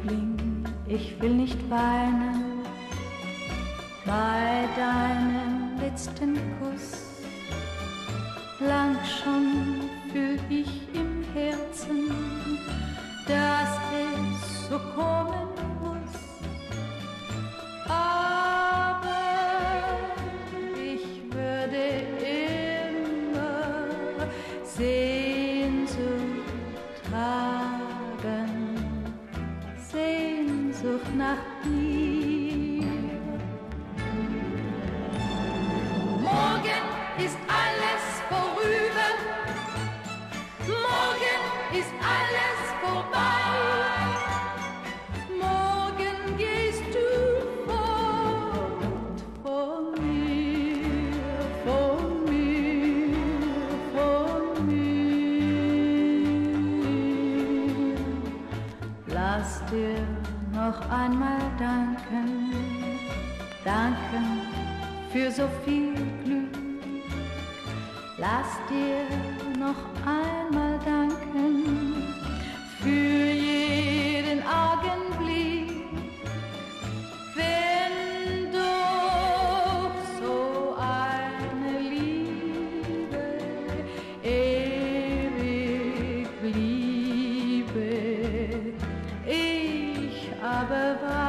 Liebling, ich will nicht weinen bei deinem letzten Kuss. Lang schon fühl ich im Herzen, dass es so kommen muss. Aber ich würde immer Sehnsucht tragen, Sehnsucht nach dir. Morgen ist alles vorüber, morgen ist alles vorbei. Morgen gehst du fort von mir, von mir, von mir. Lass dir noch einmal danken, danken für so viel Glück. Lass dir noch einmal danken für jeden Augenblick, wenn doch so eine Liebe ewig bliebe. Ich aber war